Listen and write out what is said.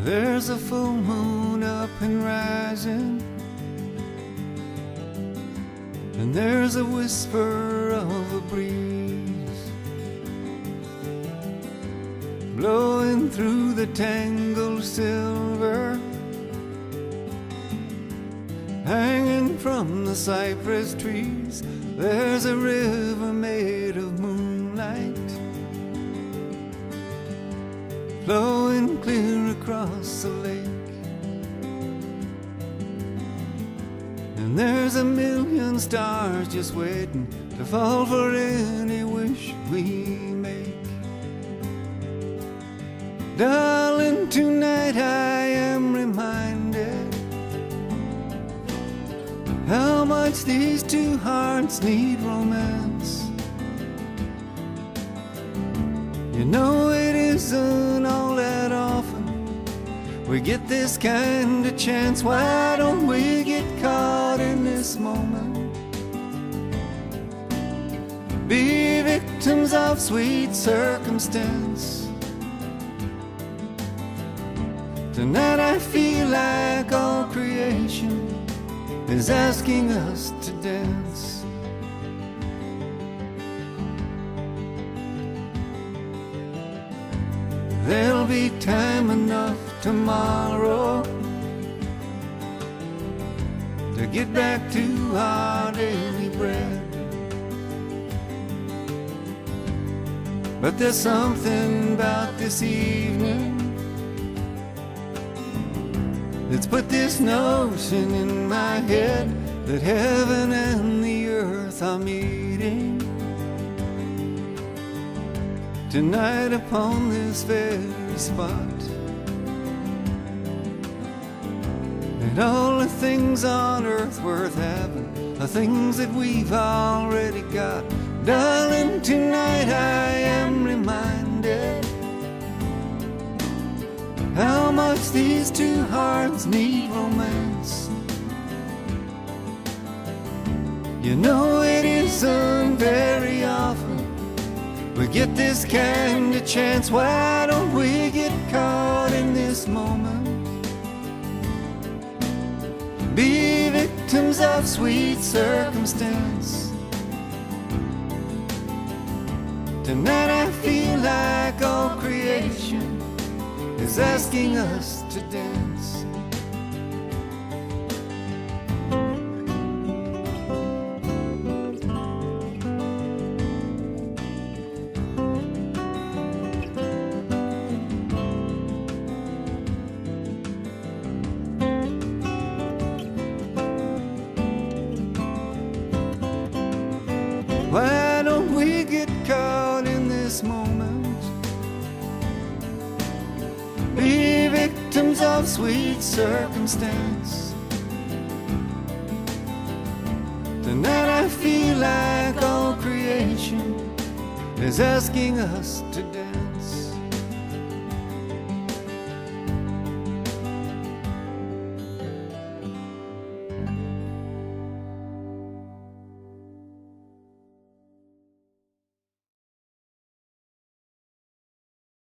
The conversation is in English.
There's a full moon up and rising, and there's a whisper of a breeze blowing through the tangled silver, hanging from the cypress trees. There's a river made of moonlight, flowing clear across the lake. And there's a million stars just waiting to fall for any wish we make. Darling, tonight I am reminded how much these two hearts need romance. You know it isn't all that often we get this kind of chance. Why don't we get caught in this moment? Be victims of sweet circumstance. Tonight I feel like all creation is asking us to dance. There'll be time enough tomorrow to get back to our daily bread. But there's something about this evening that's put this notion in my head that heaven and the earth are meeting tonight upon this very spot. And all the things on earth worth having are things that we've already got. Darling, tonight I am reminded how much these two hearts need romance. You know it isn't very often we get this kind of chance. Why don't we get caught in this moment? Be victims of sweet circumstance. Tonight I feel like all creation is asking us to dance. Why don't we get caught in this moment? Be victims of sweet circumstance. Tonight I feel like all creation is asking us to